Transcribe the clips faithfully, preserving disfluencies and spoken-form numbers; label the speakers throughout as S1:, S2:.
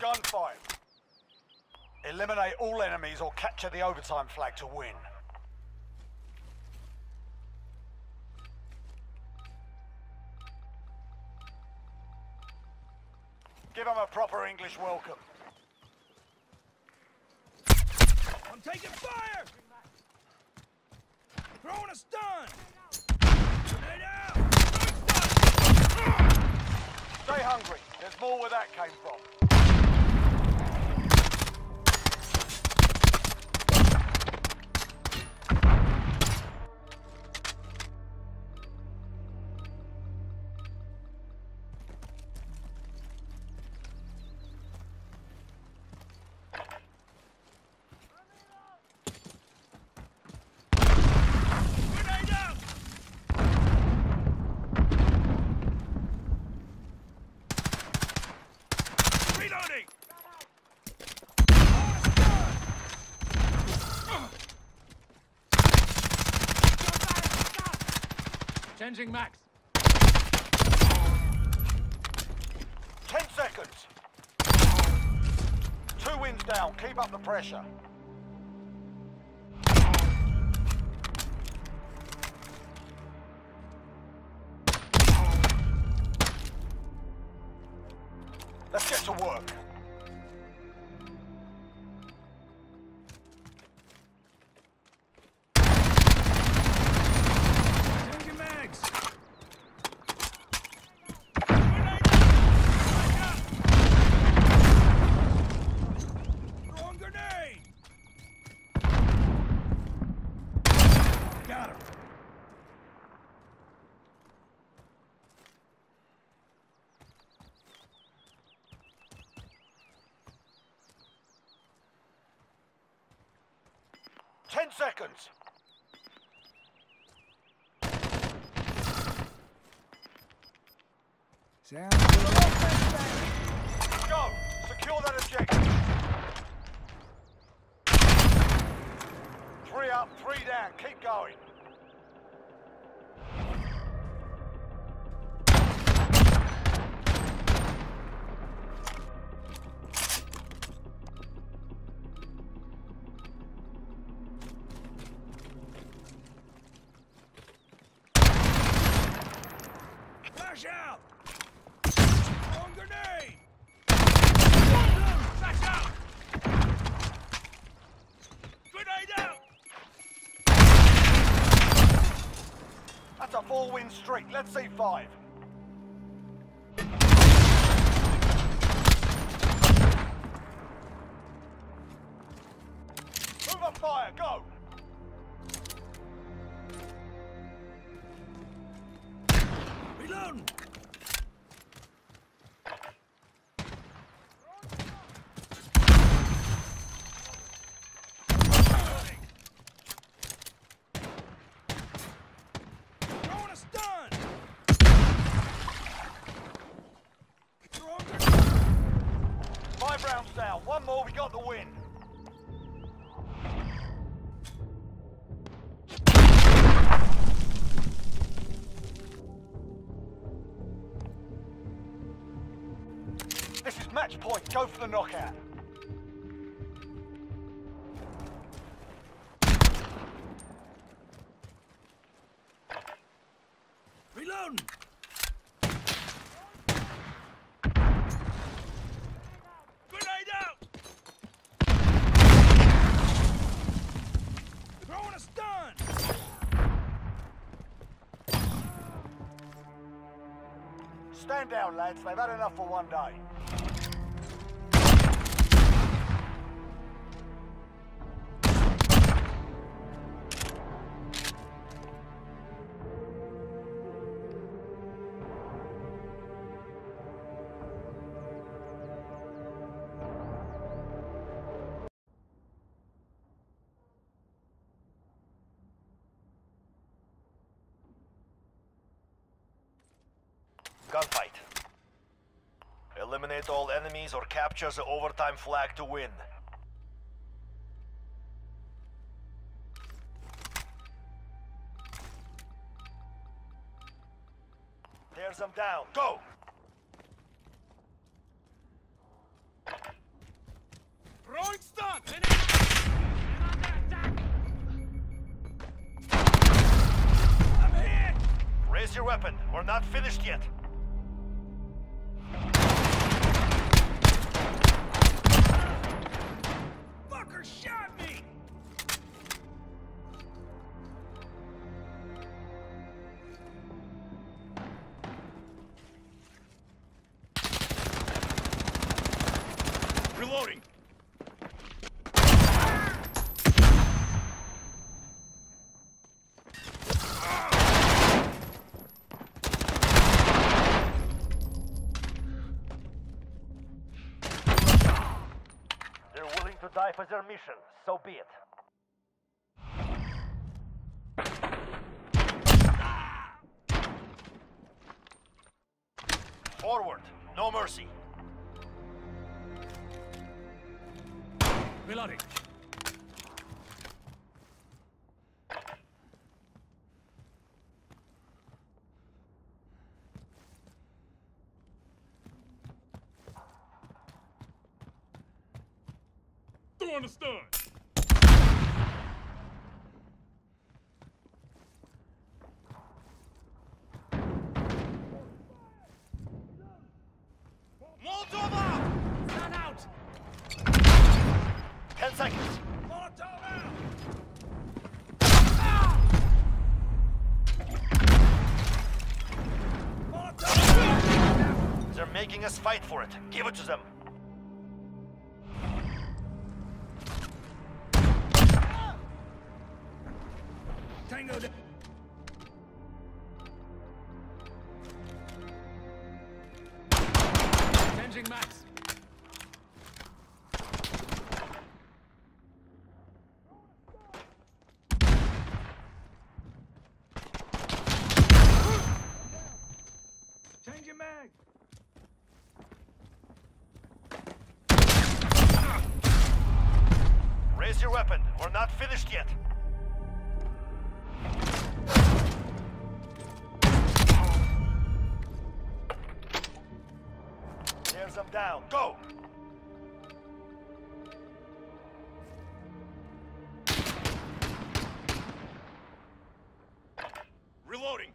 S1: gunfight. Eliminate all enemies or capture the overtime flag to win. Give them a proper English welcome.
S2: I'm taking fire! Throwing a stun! Grenade out!
S1: Stay hungry. There's more where that came from.
S2: Changing max.
S1: Ten seconds. Two wins down. Keep up the pressure. Let's get to work. Ten seconds.
S2: Sounds
S1: Go. Secure that objective. Three up, three down. Keep going.
S2: Flash out! Wrong grenade! Flash out! Grenade out!
S1: That's a four-win streak. Let's see five. Move up fire. Go.
S2: Reloading! Throwing a stun! Throwing a...
S1: Five rounds down. One more. We got the win. This is match point. Go for the knockout.
S2: Reloading! Grenade out! Throwing a stun!
S1: Stand down, lads. They've had enough for one day.
S3: Gunfight. Eliminate all enemies or capture the overtime flag to win. Tears them down. Go! Raise your weapon. We're not finished yet.
S2: Fucker shot me! Reloading!
S3: They're willing to die for their mission, so be it. Forward, no mercy.
S2: Reloading! Throwing the stun! Molotov out! Stun out!
S3: Ten seconds.
S2: Molotov out! Molotov out!
S3: They're making us fight for it. Give it to them.
S2: Tango down. Changing max. Changing mag.
S3: Raise your weapon. We're not finished yet. There's them down. Go!
S2: Reloading.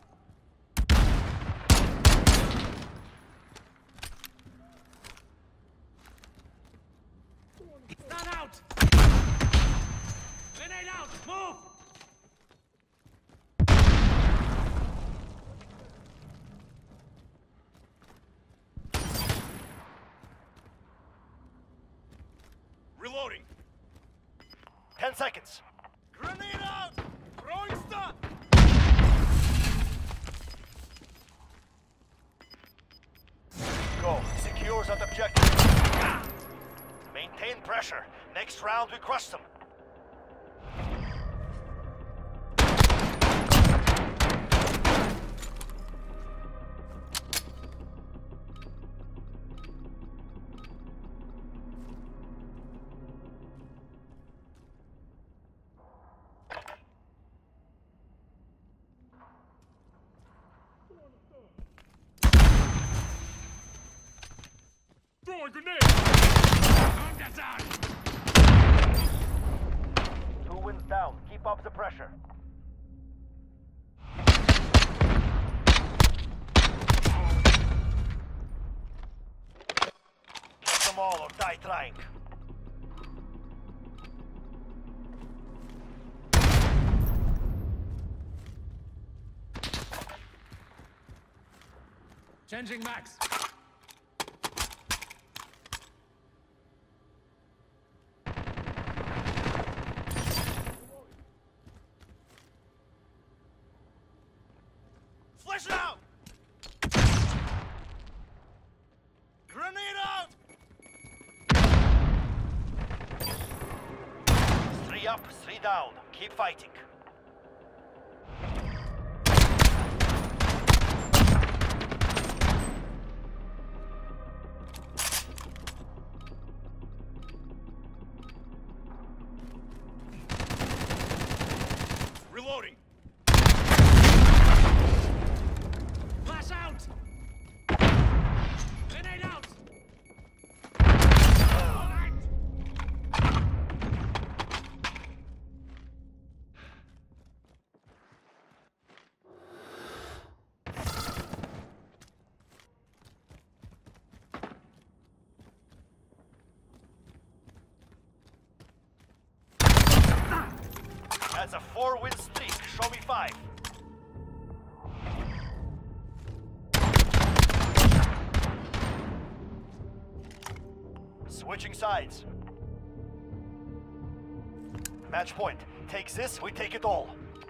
S2: Stun out! Grenade out! Move! Reloading.
S3: Ten seconds.
S2: Grenade out! Throwing stun!
S3: Go. Secure that objective. Maintain pressure. Next round we crush them.
S2: Throwing grenade! Contact out!
S3: Two wins down. Keep up the pressure. Kill them all or die trying.
S2: Changing max. Flash it out! Grenade out!
S3: Three up, three down. Keep fighting.
S2: Reloading. Flash out! Grenade out!
S3: four win streak. Show me five. Switching sides. Match point. Takes this, we take it all.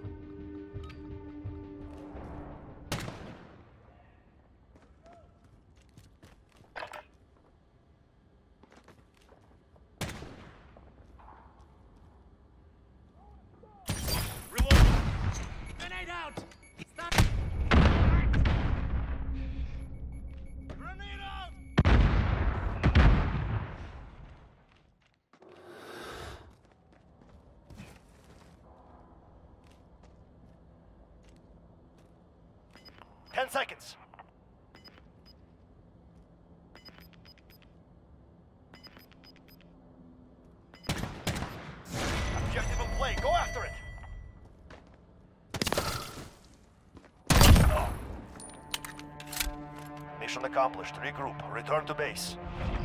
S2: Grenade out! Stop! Grenade out!
S3: Ten seconds. Objective in play. Go after it. Mission accomplished. Regroup. Return to base.